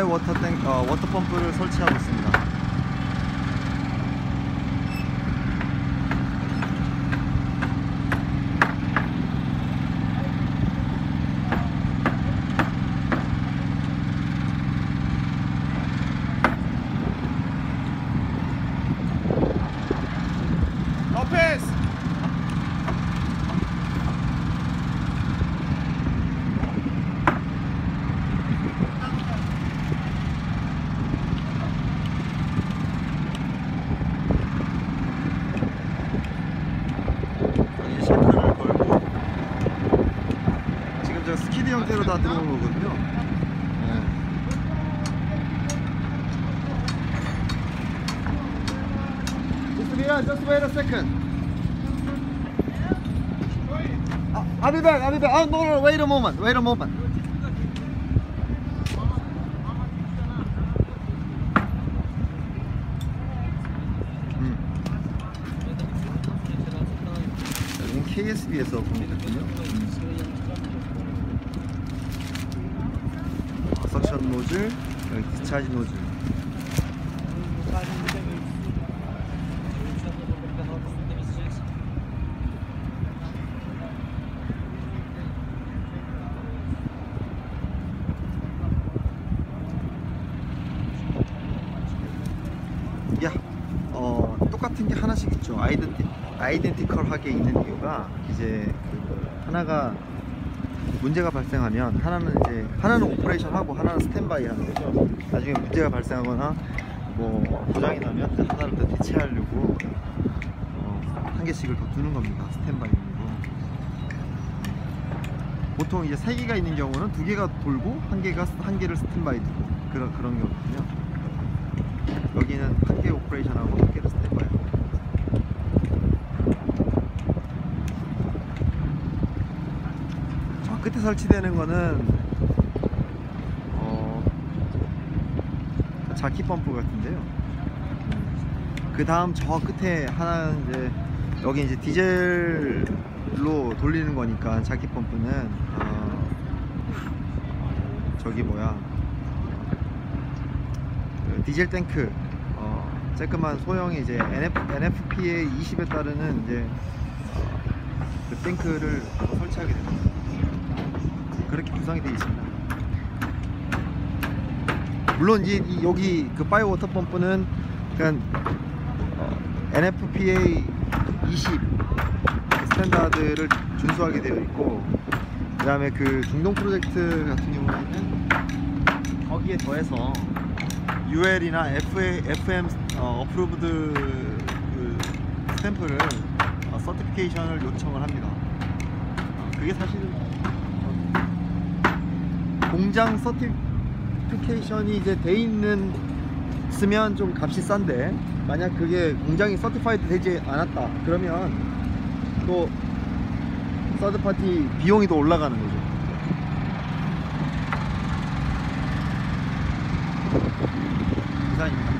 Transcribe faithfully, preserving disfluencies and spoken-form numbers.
바이 워터 탱, 어, 워터 펌프를 설치하고 있습니다. 로페스! 이제 샤크를 걸고 지금 저 스키드 형태로 다 들어오는 거거든요. 네. Just wait, just wait a second. Uh, I'll be back. I'll be back. Oh no, no, wait a moment. Wait a moment. 음. 여기는 케이에스비에서 보냈거든요. 어, 석션 노즐, 여기 디차지 노즐. 야, 어, 똑같은 게 하나씩 있죠. 아이덴티, 아이덴티컬하게 있는 이유가 이제 그 하나가 문제가 발생하면 하나는 이제 하나는 오퍼레이션 하고 하나는 스탠바이 하는 거죠. 나중에 문제가 발생하거나 뭐 고장이 나면 하나를 더 대체하려고 어, 한 개씩을 더 두는 겁니다. 스탠바이로. 보통 이제 세 개가 있는 경우는 두 개가 돌고 한 개가 한 개를 스탠바이 두고 그런 그런 경우거든요. 여기는 한 개 오퍼레이션하고 한 개를 스탠바이 하고. 저 끝에 설치되는 거는 어, 자키 펌프 같은데요. 그 다음 저 끝에 하나는 이제 여기 이제 디젤로 돌리는 거니까 자키 펌프는 어, 저기 뭐야 그 디젤 탱크 어, 쬐끄만 소형의 이제 엔에프, 엔에프피에이 이십에 따르는 이제 어, 그 탱크를 설치하게 됩니다. 그렇게 구성이 되어 있습니다. 물론 이제 이 여기 그 바이오 워터 펌프는 그냥 어, 엔에프피에이 이십 스탠다드를 준수하게 되어 있고, 그 다음에 그 중동 프로젝트 같은 경우에는 거기에 더해서 유엘이나 에프엠 어, 어프로브드 그 스탬프를 어, 서티피케이션을 요청을 합니다. 어, 그게 사실은 공장 서티피케이션이 이제 돼 있는 쓰면 좀 값이 싼데, 만약 그게 공장이 서티파이드 되지 않았다 그러면 또 서드파티 비용이 더 올라가는 거죠. 이상입니다.